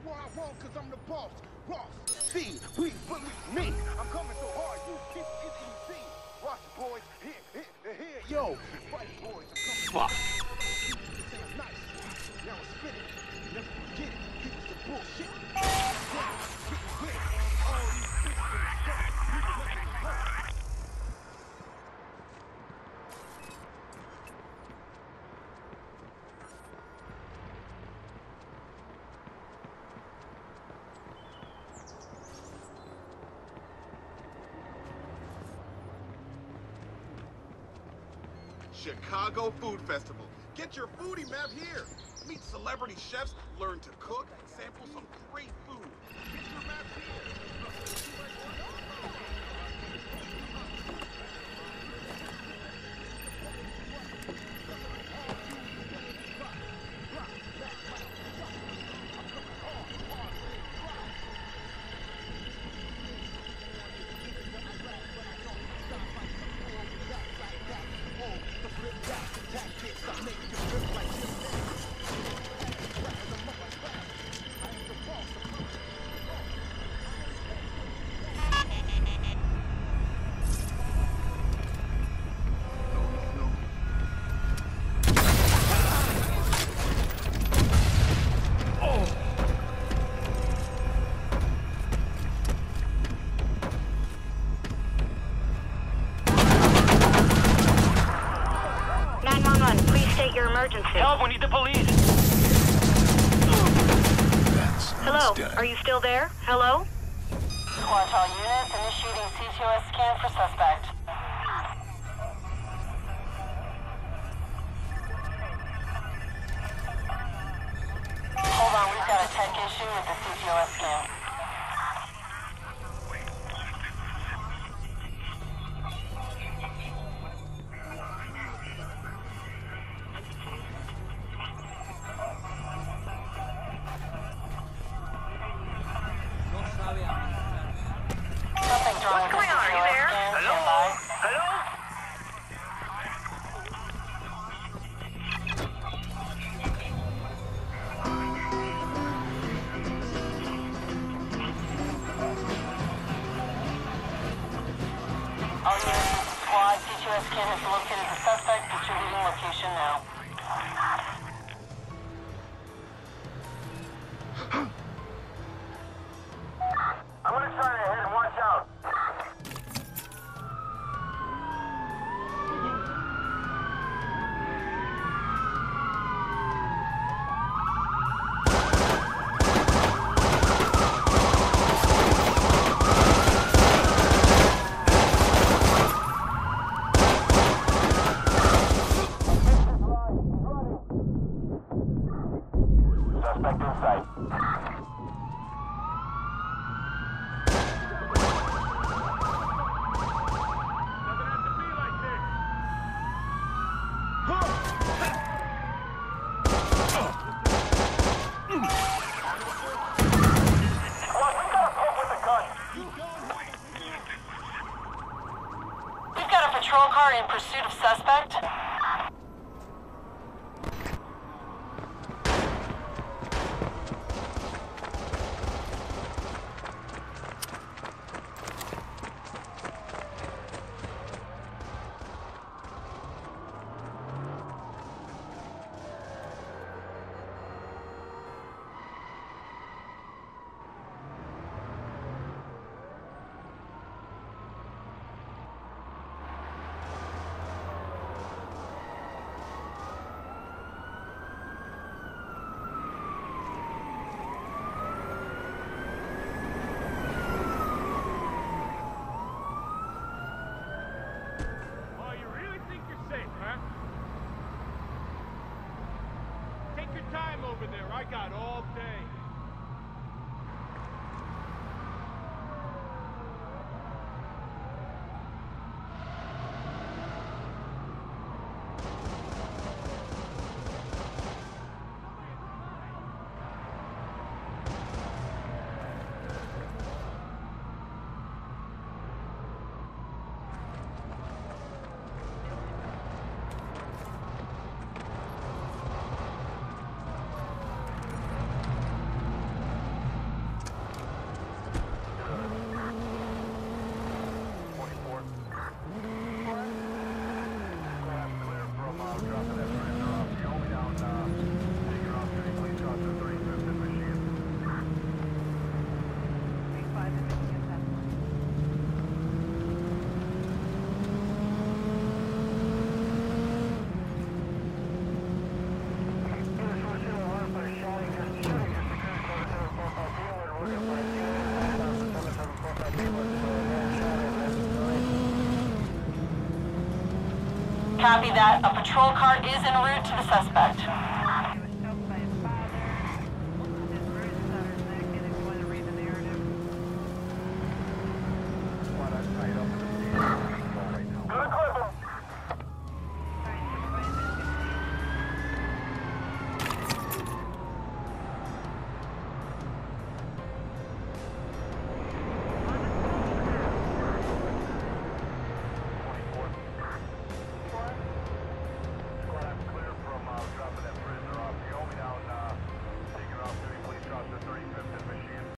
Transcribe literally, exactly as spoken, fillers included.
what I want, cause I'm the boss. Ross, see, please believe me. I'm coming so hard, you keep getting seen. Watch it, boys. Here, here, here, yo. Fight, boys. I'm coming. Fuck. Nice. Now I'm spinning. Never forget it. People some bullshit. Getting with it. All these bitches in the stuff. People making it hurt. Chicago Food Festival. Get your foodie map here. Meet celebrity chefs, learn to cook, sample some great food. Get your maps here. Help, we need the police. Hello, are you still there? Hello? Watch all units, initiating C T O S scan for suspect. Hold on, we've got a tech issue with the C T O S scan. What's going on? Are you there? Hello? Hello? All units, squad, C T O S scan has located the suspect, distributing location now. I'm gonna try to hit and watch out. Suspect in sight. We've got a patrol car in pursuit of suspect. Time over there. I got all day. Copy that. A patrol car is en route to the suspect.